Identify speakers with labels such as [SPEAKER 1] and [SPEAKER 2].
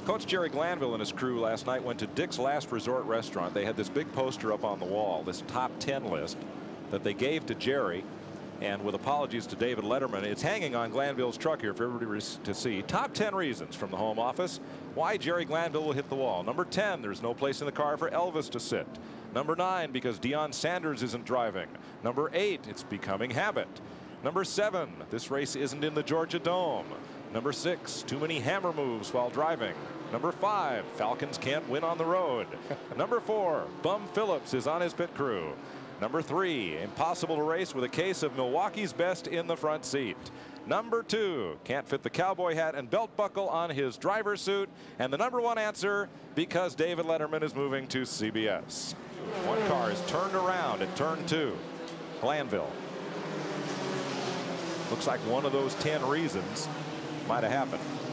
[SPEAKER 1] Coach Jerry Glanville and his crew last night went to Dick's Last Resort restaurant. They had this big poster up on the wall, this top 10 list that they gave to Jerry. And with apologies to David Letterman, it's hanging on Glanville's truck here for everybody to see. Top 10 reasons from the home office why Jerry Glanville will hit the wall. Number 10, there's no place in the car for Elvis to sit. Number 9, because Deion Sanders isn't driving. Number 8, it's becoming habit. Number 7, this race isn't in the Georgia Dome. Number 6, too many hammer moves while driving. Number 5, Falcons can't win on the road. Number 4, Bum Phillips is on his pit crew. Number 3, impossible to race with a case of Milwaukee's best in the front seat. Number 2, can't fit the cowboy hat and belt buckle on his driver's suit. And the number 1 answer, because David Letterman is moving to CBS. One car is turned around at turn 2. Glanville. Looks like one of those 10 reasons might have happened.